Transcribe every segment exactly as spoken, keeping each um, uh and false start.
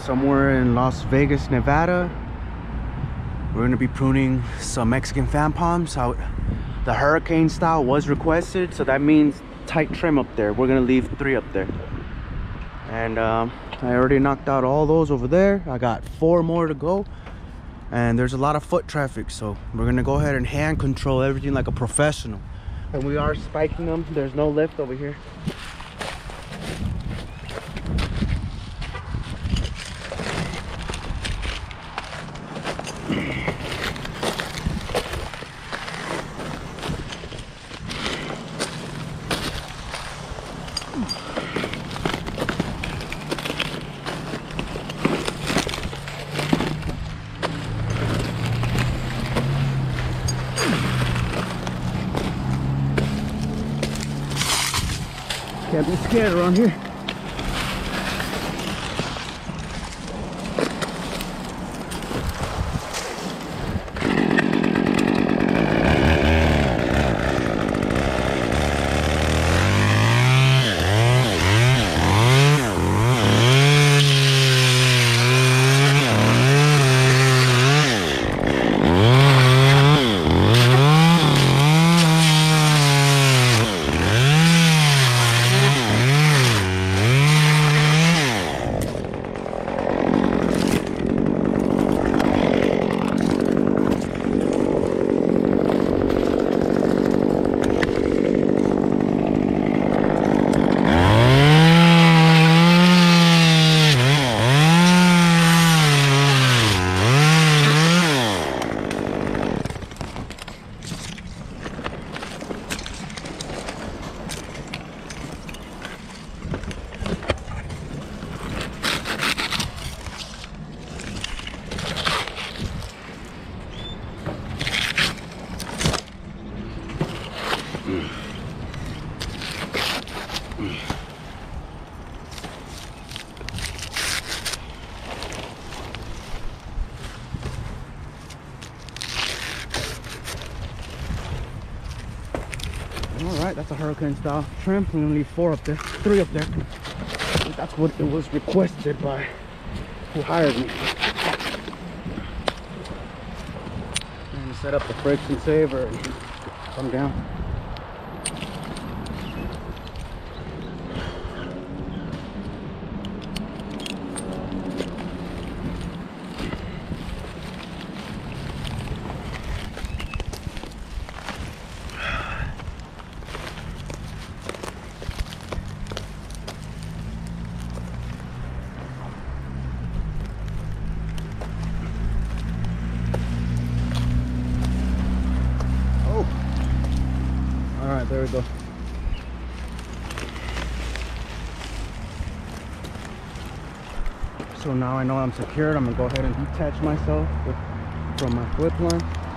somewhere in Las Vegas, Nevada. We're gonna be pruning some Mexican fan palms out. The hurricane style was requested, so that means tight trim up there. We're gonna leave three up there. And um, I already knocked out all those over there. I got four more to go. And there's a lot of foot traffic, so we're gonna go ahead and hand control everything like a professional. And we are spiking them. There's no lift over here. Can't be scared around here. Alright, that's a hurricane style trim. We're gonna leave four up there, three up there. I think that's what it was requested by who hired me. And set up the friction saver and come down. Alright, there we go. So now I know I'm secured. I'm gonna go ahead and detach myself with, from my flip line.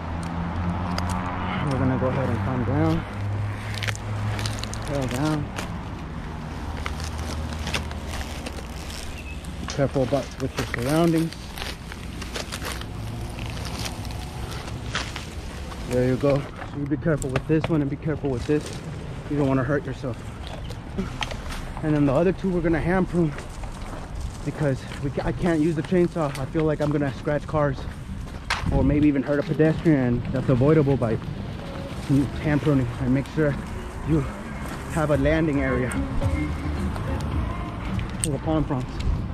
We're gonna go ahead and come down, tail down. Be careful about with your surroundings. There you go. So you be careful with this one and be careful with this. You don't want to hurt yourself. And then the other two we're gonna hand prune because we ca I can't use the chainsaw. I feel like I'm gonna scratch cars or maybe even hurt a pedestrian. That's avoidable by hand pruning. And make sure you have a landing area for the palm fronds.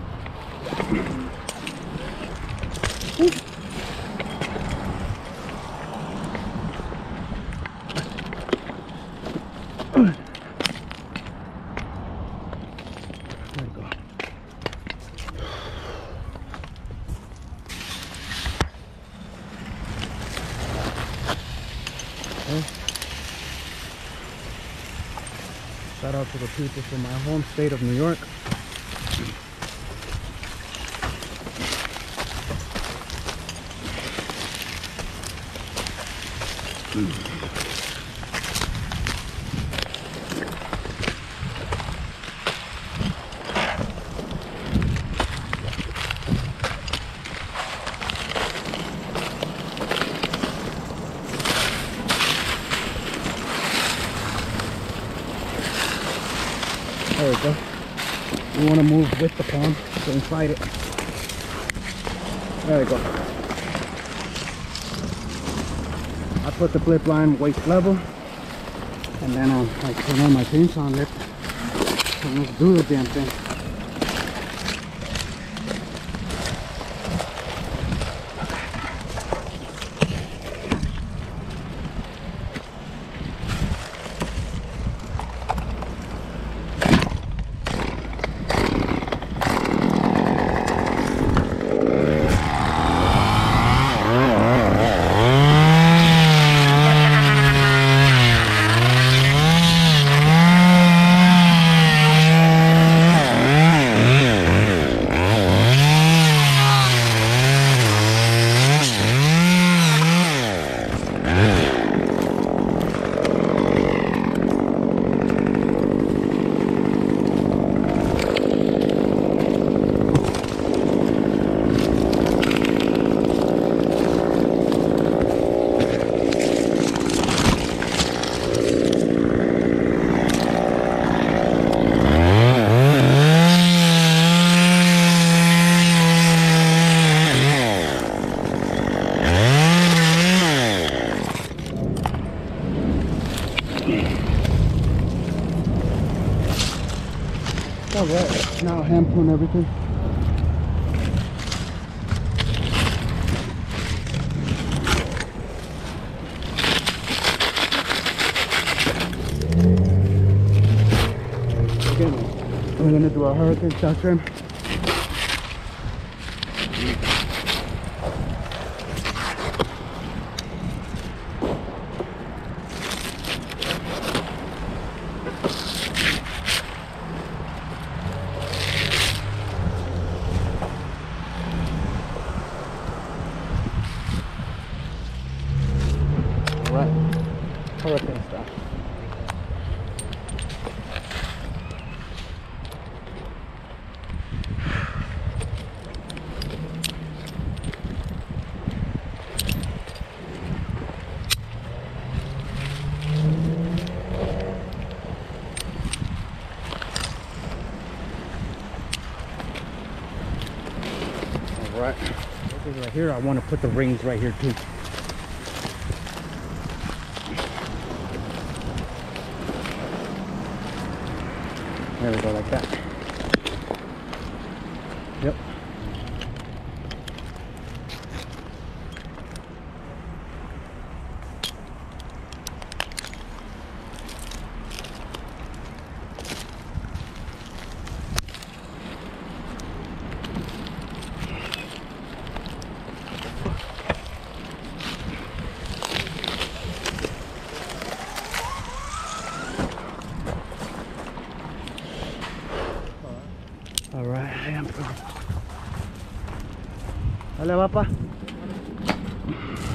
Shout out to the people from my home state of New York. There we go. You want to move with the palm, so inside it. There we go. I put the flip line waist level, and then um, I turn on my chainsaw and let, and let's do the damn thing. Alright, now hand prune everything. Again, we're gonna do a hurricane style trim. Right, hurricane style. All right, right here. I want to put the rings right here too. There we go, like that. Yep. All right, I am. Dale, papá.